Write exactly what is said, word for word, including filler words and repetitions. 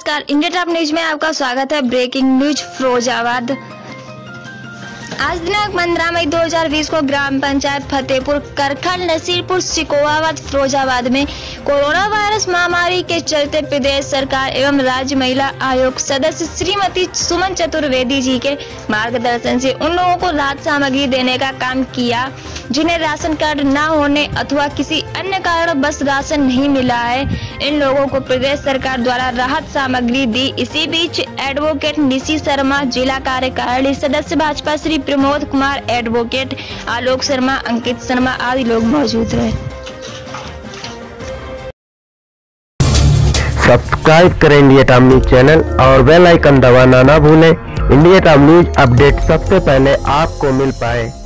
नमस्कार, India top news में आपका स्वागत है। Breaking news Firozabad. आज दिनांक पंद्रह मई दो हज़ार बीस को ग्राम पंचायत फतेहपुर करखल नसीरपुर सिकोहाबाद फिरोजाबाद में कोरोना वायरस महामारी के चलते प्रदेश सरकार एवं राज्य महिला आयोग सदस्य श्रीमती सुमन चतुर्वेदी जी के मार्गदर्शन से उन लोगों को राहत सामग्री देने का काम किया जिन्हें राशन कार्ड न होने अथवा किसी अन्य कारण बस राशन नहीं मिला है। इन लोगों को प्रदेश सरकार द्वारा राहत सामग्री दी। इसी बीच एडवोकेट निशी शर्मा, जिला कार्यकारिणी सदस्य भाजपा श्री प्रमोद कुमार, एडवोकेट आलोक शर्मा, अंकित शर्मा आदि लोग मौजूद रहे। सब्सक्राइब करें इंडिया टॉप न्यूज चैनल और बेल आइकन दबाना ना भूलें। इंडिया टॉप न्यूज अपडेट सबसे पहले आपको मिल पाए।